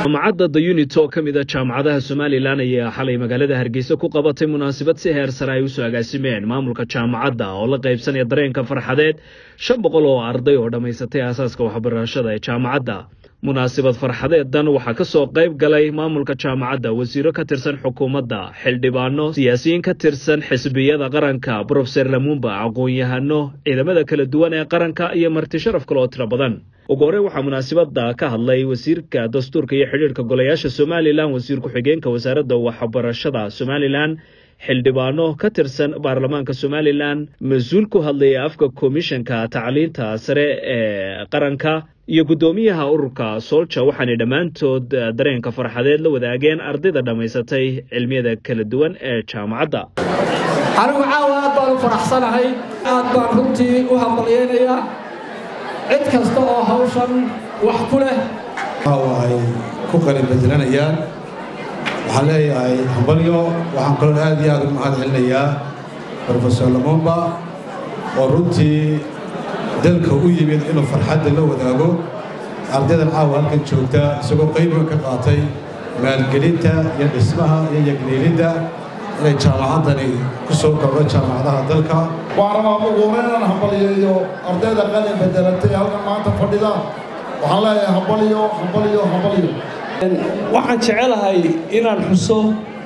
jaamacadda The Unit oo kamid ah jaamacadaha Somaliland ayaa xalay magaalada Hargeysa ku qabatay munaasabad si heer sare ay u soo agaasimeen maamulka jaamacadda oo la qaybsanaya dareenka farxadeed 500 oo arday oo dhameysatay aasaaska waxbarashada ee jaamacadda. munaasabad farxadeedan waxaa ka soo qayb galay maamulka jaamacadda, wasiiro ka tirsan xukuumadda, xildhibaano, siyaasiyiin ka tirsan xisbiyada qaranka, Professor Lamumba, aqoon-yahano, ciidamada kala duwan ee qaranka iyo marti sharaf kale oo tiro badan. ugu horreyn waxaa munaasabada ka hadlay wasiirka dastuurka iyo xiriirka golayaasha Somaliland, wasiir ku-xigeenka wasaaradda waxbarashada Somaliland, xildhibaano ka tirsan baarlamaanka Somaliland, mas'uul ku hadlaya afka komishanka tacliinta sare ee qaranka iyo gudoomiyaha ururka Soldier. waxaanay dhammaantood dareenka farxadeed la wadaageen ardayda dhameysatay cilmiyada kala duwan ee jaamacadda. anigu caawa aad baan u faraxsanahay, aad baan runtii u hambalyeynaya cid kasta oo hawshan wax ku leh ay ku qalin bedelanayaan. waxaan leeyahay hambalyo. waxaan kaloo aad iyo aad ugu mahadcelinayaa Professor Lamumba oo runtii dalka u yimid inuu farxadda la wadaago ardaydan caawa halkan joogta, isagoo qayb weyn ka qaatay maalgelinta iyo dhismaha iyo yagneelidda inay jaamacaddani ku soo kordho jaamacadaha dalka. waxaan ugu horreyn hambalyeeyo ardayda qalin bedelatay halkan maanta fadhida. waxaan leeyahay hambalyo hambalyo hambalyo. waxaan jecelahay inaan xuso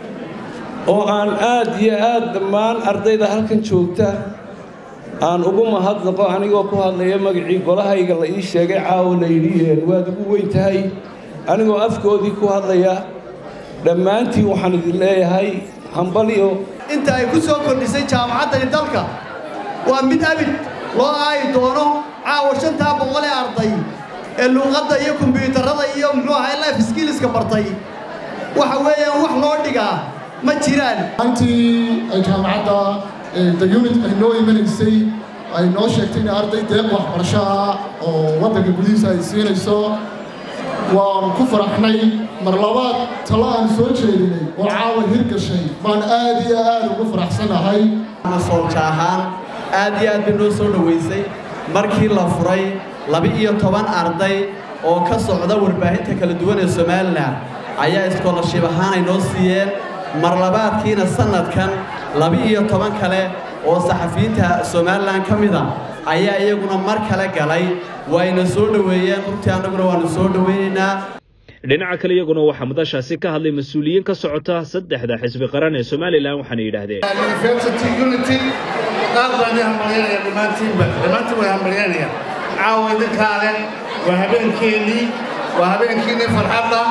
oo aan aad iyo aad dhammaan ardayda halkan joogta aan ugu mahadnaqo anigoo ku hadlaya magacii golahayga la ii sheegay caawa la yidhi waad ugu weyn tahay, anigoo afkoodii ku hadlaya dhammaantiin waxaan idin leeyahay hambalyo. inta ay ku soo kordhisay jaamacaddani dalka waa mid abid loo aayi doono. caawa 500 ee arday ee luuqadda iyo kombiyuutarada iyo muxuu ahaa life skillska bartay waxa weeyaan wax loo dhigaa ma jiraan. antii ay jaamacadda The Unit ay noo imanaysay ay noo sheegtay in arday deeq waxbarasho ah oo waddanka gudihiisa ay siinayso, waan ku faraxnay. mar labaad talo aan soo jeedinay oo caawa hirgashay baan aad iyo aad ugu faraxsanahay. Soldier ahaan aad iyo aad bay noo soo dhaweysay markii la furay 12 arday oo ka socda warbaahinta kala duwan ee Somaliland ayaa scholarship ahaan ay noo siiyeen. mar labaadkiina sanadkan 12 kale oo saxafiyiinta Somaliland ka mid ah ayaa iyaguna mar kale galay, wayna soo dhaweeyeen. runtii annaguna waanu soo dhaweynaynaa. dhinaca kale iyaguna waxaa madashaasi ka hadlay mas'uuliyiin ka socota 3 xisbi qaran ee Somaliland, waxaana yidhaahdeen University Unity qaar baan hambalyeynaya dhammaantiin way hambalyeynayaan. caawa idinkaa leh waa habeenkiinii farxadda.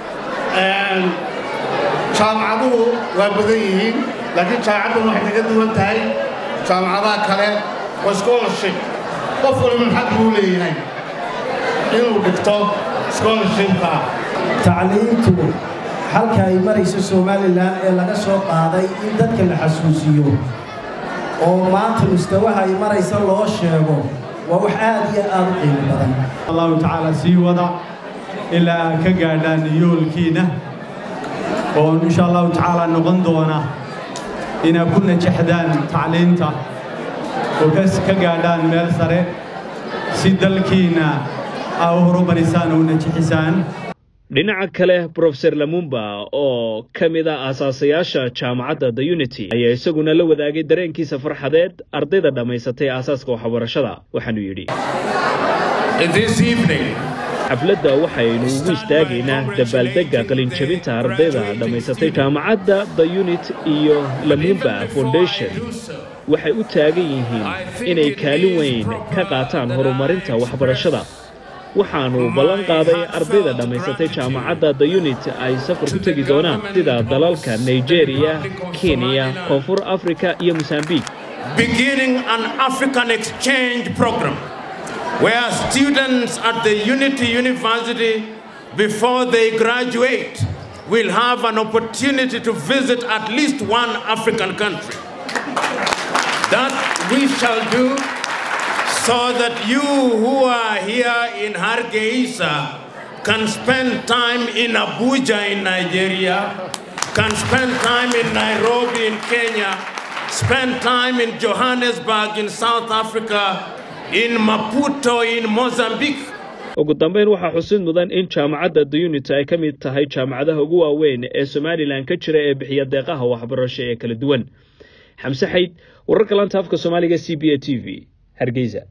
jaamacaduhu waa badan yihiin, laakiin jaamacaddan waxay naga duwan tahay jaamacadaha kale. waa scholarship, qof waliba xaq buu leeyahay inuu dhigto scholarshipka. tacliintu halka ay marayso Somaliland ee laga soo qaaday in dadka la xasuusiyo oo maanta mustawaha ay marayso loo sheego waa wax aad iyo aad u qiimo badan. Allahu ta'ala sii wada ilaa ka gaadhaan yoolkiina oo insha Allah ta'ala noqon doona ina ku najaxdaan tacliinta oo ka gaadhaan meel sare si dalkiina ay horumarisaan oo najaxisaan. dhinaca kale Professor Lamumba oo kamid ah aasaasayaasha jaamacadda The Unity ayaa isaguna la wadaagay dareenkiisa farxadeed ardayda dhameysatay aasaaska waxbarashada. waxaanu yidhi This evening xafladda waxaynu ugu istaagaynaa dabaaldegga qalinjabinta ardayda dhameysatay jaamacadda The Unit iyo Lamumba Foundation. waxay u taagan yihiin inay kaalin weyn ka qaataan horumarinta waxbarashada. waxaanu ballan qaaday ardayda dhameysatay jaamacadda The Unit ay safar ku tagi doonaan sida dalalka Nigeria, Kenya, Koonfur Afrika iyo Mozambique. Beginning an African exchange program where students at the Unity University, before they graduate, will have an opportunity to visit at least one African country. That we shall do so that you who are here in Hargeisa can spend time in Abuja in Nigeria, can spend time in Nairobi in Kenya, spend time in Johannesburg in South Africa, in Maputo in Mozambique, ugu dambeyn waxaa xusid mudan in jaamacadda The Unity ay ka mid tahay jaamacadaha ugu waaweyn ee Somaliland ka jira ee bixiya deeqaha waxbarasho ee kala duwan. Xamse Xayd, wararka laanta afka Soomaaliga CBA TV, Hargeysa.